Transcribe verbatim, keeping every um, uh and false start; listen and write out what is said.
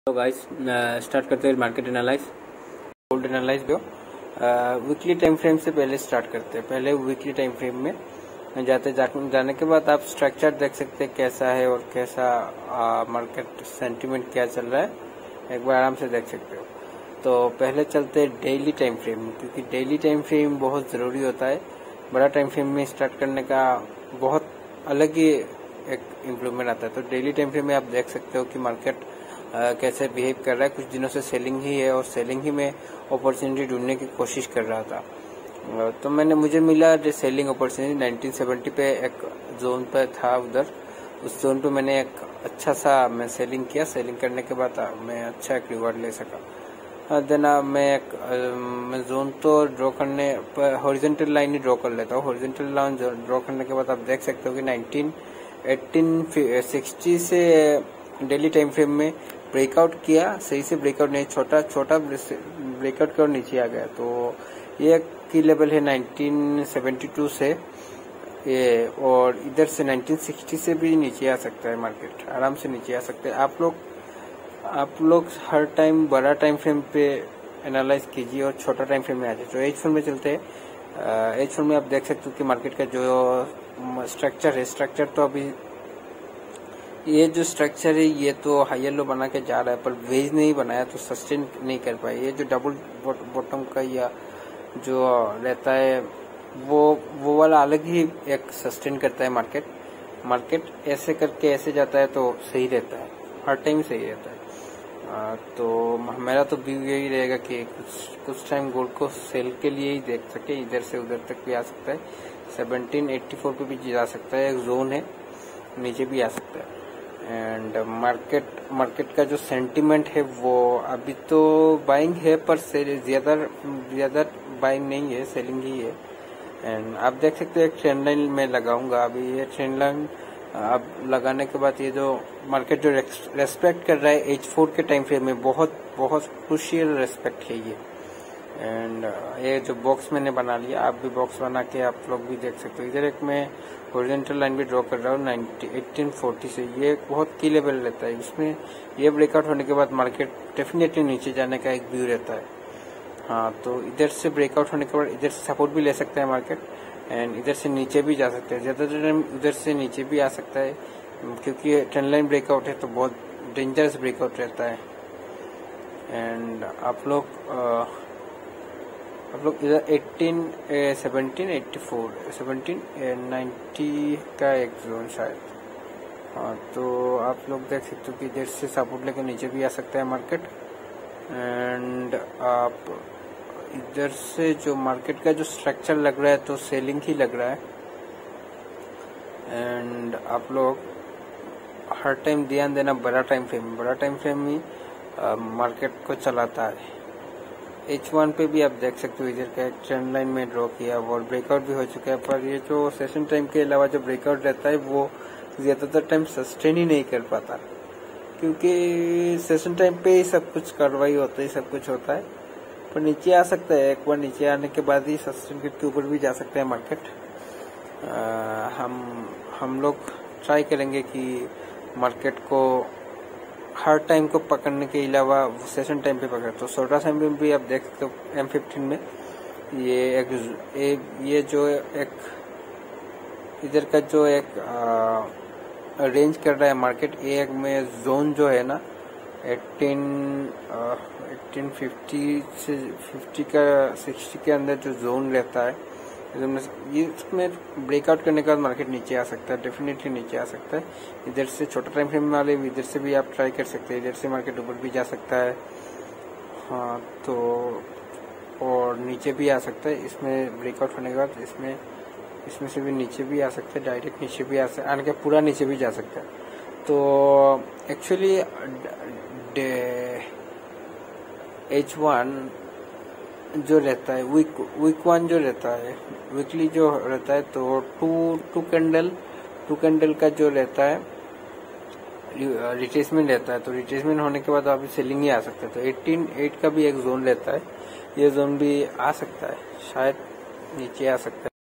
तो guys start करते हैं मार्केट एनालाइज गोल्ड एनालाइज जो वीकली टाइम फ्रेम से पहले स्टार्ट करते हैं। पहले वीकली टाइम फ्रेम में जाते जा, जाने के बाद आप स्ट्रक्चर देख सकते हैं कैसा है और कैसा मार्केट सेंटीमेंट क्या चल रहा है, एक बार आराम से देख सकते हो। तो पहले चलते हैं डेली टाइम फ्रेम में, क्योंकि डेली टाइम फ्रेम बहुत ज़रूरी होता है। बड़ा टाइम फ्रेम में स्टार्ट करने का बहुत अलग ही एक इम्प्रूवमेंट आता है। तो डेली टाइम फ्रेम में आप देख सकते हो कि मार्केट Uh, कैसे बिहेव कर रहा है। कुछ दिनों से सेलिंग ही है और सेलिंग ही में अपॉर्चुनिटी ढूंढने की कोशिश कर रहा था। uh, तो मैंने मुझे मिला जो सेलिंग अपॉर्चुनिटी नाइनटीन सेवेंटी पे एक जोन पे था, उधर उस जोन पे मैंने एक अच्छा सा मैं सेलिंग किया। सेलिंग करने के बाद मैं अच्छा एक रिवॉर्ड ले सका। देन uh, मैं एक uh, मैं जोन तो ड्रॉ करने पर हॉरिजॉन्टल लाइन ही ड्रॉ कर लेता हूँ। हॉरिजॉन्टल लाइन ड्रॉ करने के बाद आप देख सकते हो कि नाइनटीन एटीन सिक्सटी से डेली टाइम फ्रेम में ब्रेकआउट किया, सही से ब्रेकआउट नहीं, छोटा छोटा ब्रेकआउट कर नीचे आ गया। तो ये की लेवल है नाइनटीन सेवेंटी टू से ये, और इधर से नाइनटीन सिक्सटी से भी नीचे आ सकता है, मार्केट आराम से नीचे आ सकते हैं। आप लोग आप लोग हर टाइम बड़ा टाइम फ्रेम पे एनालाइज कीजिए और छोटा टाइम फ्रेम में आ जाए। तो एच फोर में चलते हैं। एच फोर में आप देख सकते हो कि मार्केट का जो स्ट्रक्चर है, स्ट्रक्चर तो अभी ये जो स्ट्रक्चर है ये तो हायर लो बना के जा रहा है, पर वेज नहीं बनाया तो सस्टेन नहीं कर पाए। ये जो डबल बॉटम का या जो रहता है वो वो वाला अलग ही एक सस्टेन करता है मार्केट। मार्केट ऐसे करके ऐसे जाता है तो सही रहता है, हर टाइम सही रहता है। आ, तो मेरा तो व्यू यही रहेगा कि कुछ कुछ टाइम गोल्ड को सेल के लिए ही देख सके। इधर से उधर तक भी आ सकता है, सेवनटीन एट्टी फोर पे भी जा सकता है, एक जोन है, नीचे भी आ सकता है। एंड मार्केट मार्केट का जो सेंटीमेंट है वो अभी तो बाइंग है, पर ज्यादा ज्यादा बाइंग नहीं है, सेलिंग ही है। एंड आप देख सकते हो एक ट्रेंड लाइन में लगाऊंगा अभी। ये ट्रेंड लाइन अब लगाने के बाद ये जो मार्केट जो रेस्पेक्ट कर रहा है एच फोर के टाइम फ्रेम में, बहुत बहुत क्रूशियल रेस्पेक्ट है ये। एंड ये जो बॉक्स मैंने बना लिया, आप भी बॉक्स बना के आप लोग भी देख सकते हो। इधर एक मैं हॉरिजॉन्टल लाइन भी ड्रॉ कर रहा हूँ एटीन फोर्टी से। ये एक बहुत की लेवल रहता है, इसमें ये ब्रेकआउट होने के बाद मार्केट डेफिनेटली नीचे जाने का एक व्यू रहता है। हाँ, तो इधर से ब्रेकआउट होने के बाद इधर से सपोर्ट भी ले सकता है मार्केट, एंड इधर से नीचे भी जा सकते हैं। ज्यादातर टाइम इधर से नीचे भी आ सकता है, क्योंकि ट्रेंड लाइन ब्रेकआउट है तो बहुत डेंजरस ब्रेकआउट रहता है। एंड आप लोग आ, आप लोग इधर eighteen seventeen eighty four seventeen ninety का एक जोन शायद। हाँ, तो आप लोग देख सकते हो कि इधर से सपोर्ट लेकर नीचे भी आ सकता है मार्केट। एंड आप इधर से जो मार्केट का जो स्ट्रक्चर लग रहा है तो सेलिंग ही लग रहा है। एंड आप लोग हर टाइम ध्यान देना बड़ा टाइम फ्रेम, बड़ा टाइम फ्रेम ही मार्केट को चलाता है। एच वन पे भी आप देख सकते हो इधर का ट्रेंड लाइन में ड्रॉ किया और ब्रेकआउट भी हो चुका है, पर ये जो सेशन टाइम के अलावा जो ब्रेकआउट रहता है वो ज्यादातर टाइम सस्टेन ही नहीं कर पाता, क्योंकि सेशन टाइम पे ही सब कुछ कार्रवाई होता है, सब कुछ होता है, पर नीचे आ सकता है। एक बार नीचे आने के बाद ही सस्टेन के ऊपर भी जा सकता है मार्केट। आ, हम हम लोग ट्राई करेंगे कि मार्केट को हर टाइम को पकड़ने के अलावा सेशन टाइम पे पकड़। तो छोटा टाइम पे भी आप देख सकते हो एम फिफ्टीन में ये एक ए, ये जो एक इधर का जो एक आ, रेंज कर रहा है मार्केट, एक में जोन जो है ना एटीन एटीन फिफ्टी से फिफ्टी का सिक्सटी के अंदर जो जोन रहता है, ये इसमें ब्रेकआउट करने के बाद मार्केट नीचे आ सकता है, डेफिनेटली नीचे आ सकता है। इधर से छोटा टाइम फ्रेम वाले इधर से भी आप ट्राई कर सकते हैं, इधर से मार्केट ऊपर भी जा सकता है। हाँ, तो और नीचे भी आ सकता है। इसमें ब्रेकआउट होने के बाद इसमें इसमें से भी नीचे भी आ सकता है, डायरेक्ट नीचे भी आ सकता है, आने के पूरा नीचे भी जा सकता है। तो एक्चुअली एच वन जो रहता है वीक वीक वन जो रहता है, वीकली जो रहता है, तो two two candle two candle का जो रहता है रिट्रेसमेंट रहता है। तो रिट्रेसमेंट होने के बाद अभी सेलिंग ही आ सकता है। तो एटीन एट का भी एक जोन रहता है, ये जोन भी आ सकता है, शायद नीचे आ सकता है।